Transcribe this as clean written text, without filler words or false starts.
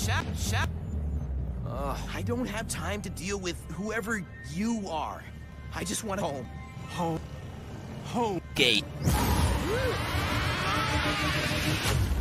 I don't have time to deal with whoever you are. I just want home. Home. Home. Gate.